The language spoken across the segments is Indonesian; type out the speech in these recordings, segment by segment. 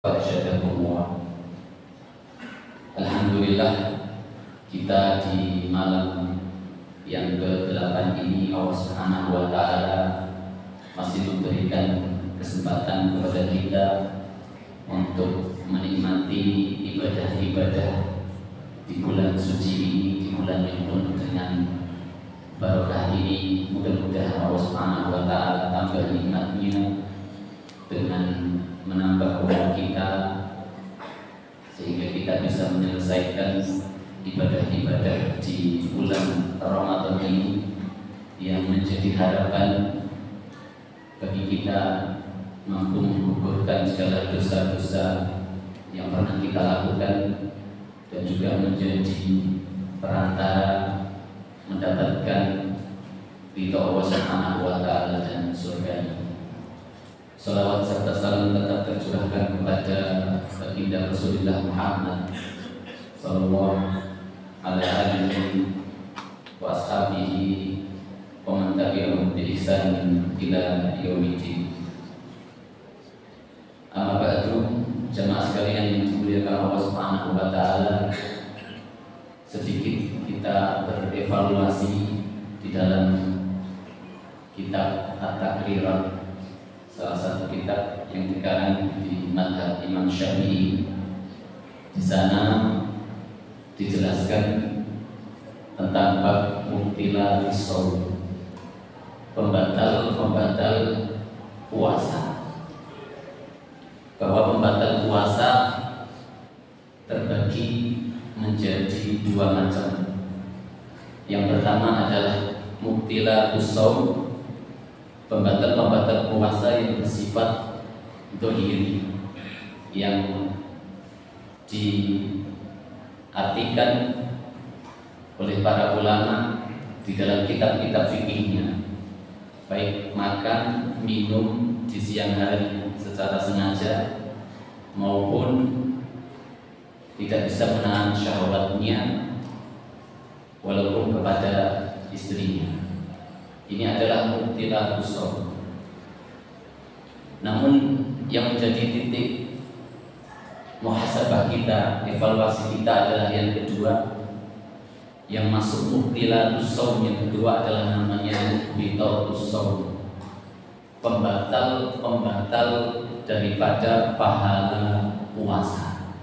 Wasyadakumullah. Alhamdulillah, kita di malam yang ke-8 ini Allah Subhanahu wa Ta'ala masih memberikan kesempatan kepada kita untuk menikmati ibadah-ibadah di bulan suci ini, di bulan yang penuh dengan barokah ini. Mudah-mudahan Allah Subhanahu wa Ta'ala tambah nikmatnya dengan menambah umur kita, sehingga kita bisa menyelesaikan ibadah-ibadah di bulan Ramadan ini yang menjadi harapan bagi kita mampu menggugurkan segala dosa-dosa yang pernah kita lakukan dan juga menjadi perantara mendapatkan ridha Allah Subhanahu wa Ta'ala dan surga. Salawat serta salam tetap tercurahkan kepada baginda Rasulullah Muhammad sallallahu alaihi wa ashabihi wa man tabi'ahum bi ihsan ila yaumiddin. Amma ba'du, jamaah sekalian yang dimuliakan Allah Subhanahu wa Ta'ala, sedikit kita berevaluasi di dalam kitab At-Taqrirat, salah satu kitab yang dikarang di mazhab Imam Syafi'i. Di sana dijelaskan tentang bab mubtilatis shaum, pembatal puasa. Bahwa pembatal puasa terbagi menjadi dua macam. Yang pertama adalah mubtilatus shaum, pembatal puasa yang bersifat dohiri, yang diartikan oleh para ulama di dalam kitab-kitab fikihnya, baik makan, minum di siang hari secara sengaja maupun tidak bisa menahan syahwatnya walaupun kepada istrinya. Ini adalah mubtilatus shaum. Namun yang menjadi titik muhasabah kita, evaluasi kita adalah yang kedua, yang masuk mubtilatus shaum. Yang kedua adalah namanya mubtilatus shaum, pembatal daripada pahala puasa.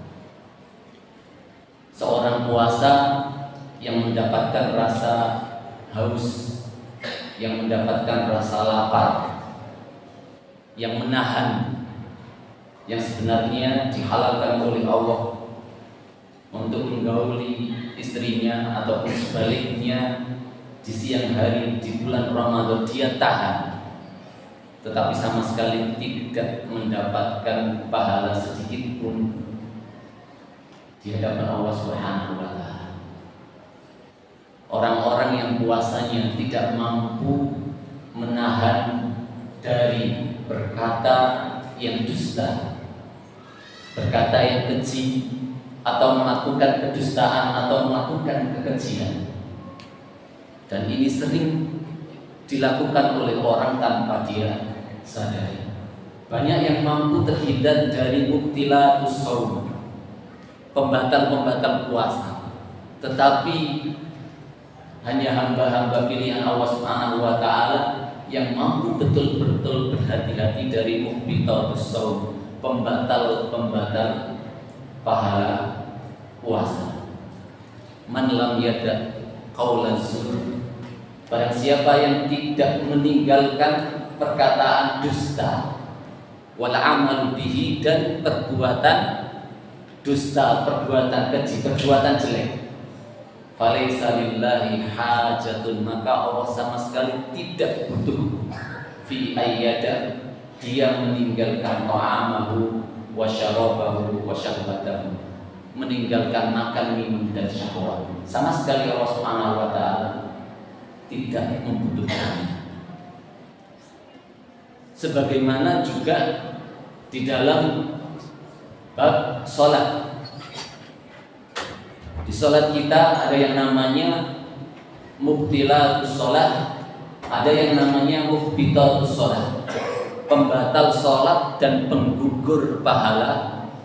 Seorang puasa yang mendapatkan rasa haus, yang mendapatkan rasa lapar, yang menahan, yang sebenarnya dihalalkan oleh Allah untuk menggauli istrinya ataupun sebaliknya di siang hari di bulan Ramadan, dia tahan, tetapi sama sekali tidak mendapatkan pahala sedikit pun di hadapan Allah Subhanahu wa Ta'ala. Orang-orang yang puasanya tidak mampu menahan dari berkata yang dusta, berkata yang keji, atau melakukan kedustaan atau melakukan kekejian. Dan ini sering dilakukan oleh orang tanpa dia sadari. Banyak yang mampu terhindar dari mubtilatus shaum, pembatal puasa, tetapi hanya hamba-hamba pilihan Allah Subhanahu wa Ta'ala yang mampu betul-betul berhati-hati dari mubtilatus shaum, pembatal pahala puasa. Man lam yada qaulaz zur, barang siapa yang tidak meninggalkan perkataan dusta, wal amal bihi, dan perbuatan dusta, perbuatan keji, perbuatan jelek, falaisa lillahi hajatun, maka Allah sama sekali tidak butuh fi ayyada, dia meninggalkan ta'amahu wa syarabahu wa syahwatahu, meninggalkan makan, minum, dan syahwat. Sama sekali Allah Subhanahu wa Ta'ala tidak membutuhkan. Sebagaimana juga di dalam bab sholat. Di sholat kita ada yang namanya mubtilatus sholat, ada yang namanya muhbitatus sholat, pembatal sholat dan penggugur pahala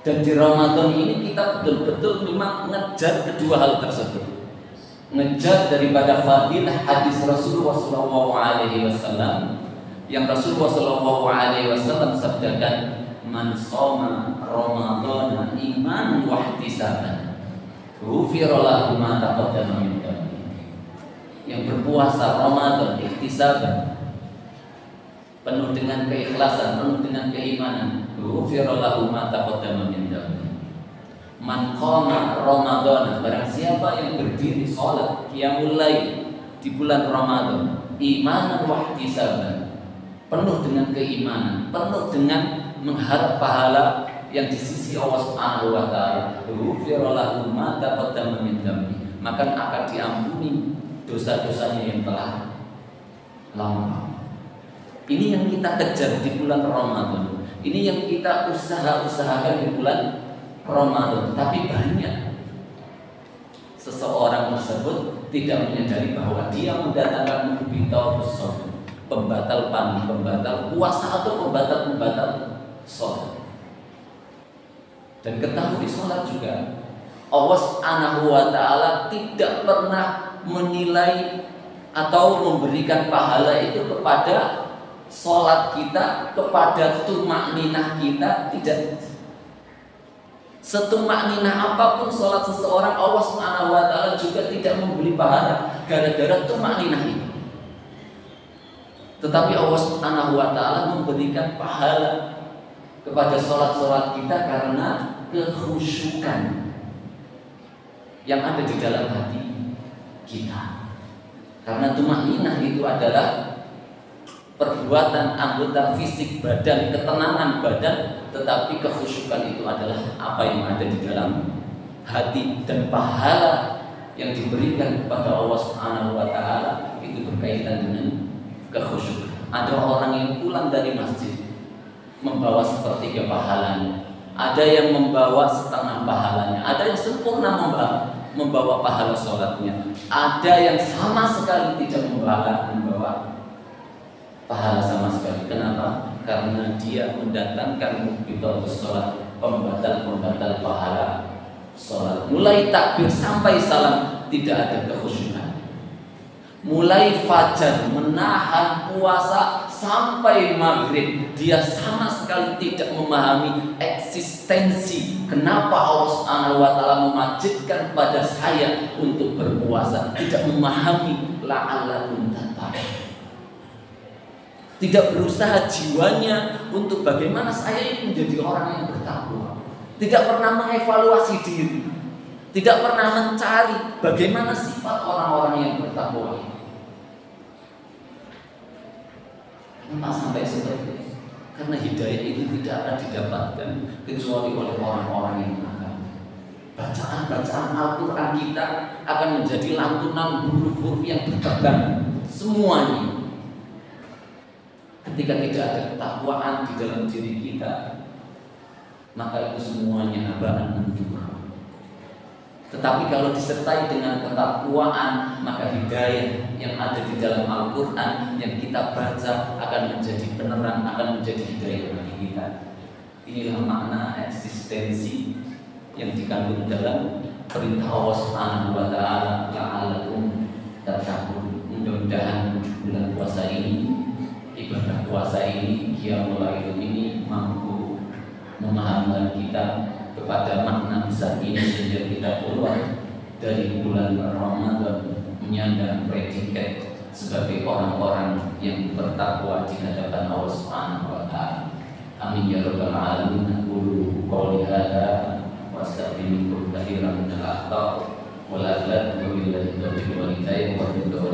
Dan di Ramadan ini kita betul-betul memang ngejar kedua hal tersebut. Ngejar daripada fadilah hadis Rasulullah SAW yang Rasulullah SAW sabdakan, man shoma Ramadhana imanan wa ihtisaban ghufira lahu ma taqaddama min dhanbi. Yang berpuasa Ramadan ihtisaban, penuh dengan keikhlasan, penuh dengan keimanan, ghufira lahu ma taqaddama min dhanbi. Man qama Ramadhana, barang siapa yang berdiri salat qiyamul lail di bulan Ramadan imanan wa ihtisaban, penuh dengan keimanan, penuh dengan mengharap pahala yang di sisi Allah Subhanahu wa taala, ghufira lahu ma taqaddama min dhanbi, maka akan diampuni dosa-dosanya yang telah lampau. Ini yang kita kejar di bulan Ramadan. Ini yang kita usahakan di bulan Ramadan. Tapi banyak seseorang tersebut tidak menyadari bahwa dia mendatangkan mubiqatus shaum, pembatal panen, pembatal puasa atau pembatal sholat. Dan ketahui sholat juga Allah Subhanahu wa taala tidak pernah menilai atau memberikan pahala itu kepada sholat kita, kepada tumakninah kita, tidak. Setumakninah apapun sholat seseorang, Allah Subhanahu wa taala juga tidak memberi pahala gara-gara tumakninah itu. Tetapi Allah Subhanahu wa taala memberikan pahala kepada sholat-sholat kita karena kekhusyukan yang ada di dalam hati kita. Karena tumakninah itu adalah perbuatan anggota fisik badan, ketenangan badan, tetapi kekhusyukan itu adalah apa yang ada di dalam hati, dan pahala yang diberikan kepada Allah Subhanahu wa taala itu berkaitan dengan kekhusyukan. Ada orang yang pulang dari masjid membawa sepertiga pahalanya, ada yang membawa setengah pahalanya, ada yang sempurna membawa pahala sholatnya, ada yang sama sekali tidak membawa pahala sama sekali. Kenapa? Karena dia mendatangkan mubiqatus sholat, pembatal pahala sholat. Mulai takbir sampai salam tidak ada kekhusyukan. Mulai fajar menahan puasa sampai maghrib, dia sama sekali tidak memahami eksistensi kenapa Allah Subhanahu wa taala mewajibkan pada saya untuk berpuasa. Tidak memahami la'allakum tattaqun. Tidak berusaha jiwanya untuk bagaimana saya ini menjadi orang yang bertakwa. Tidak pernah mengevaluasi diri. Tidak pernah mencari bagaimana sifat orang-orang yang bertakwa ini. Kenapa sampai seperti itu? Karena hidayah itu tidak akan didapatkan kecuali oleh orang-orang yang nakal. Bacaan-bacaan Al-Quran kita akan menjadi lantunan huruf-huruf yang bertegang semuanya. Ketika tidak ada ketakwaan di dalam diri kita, maka itu semuanya habaan manthura. Tetapi kalau disertai dengan ketakwaan, maka hidayah yang ada di dalam Al-Quran yang kita baca akan menjadi penerang, akan menjadi hidayah bagi kita. Inilah makna eksistensi yang dikandung dalam perintah Allah Subhanahu wa taala, la'allakum tattaqun. Mudah-mudahan bulan puasa ini, ibadah puasa ini, qiyamul lail ini mampu memahamkan kita kepada makna besar ini sehingga kita keluar dari bulan Ramadan menyandang predikat sebagai orang-orang yang bertakwa di hadapan Allah Subhanahu wa taala. Amin ya rabbal alamin. Aqulu qouli hadza wa astaghfirullaha katsiran min al-akhtā wa la ilaha illa huwa al-hayyul qayyum.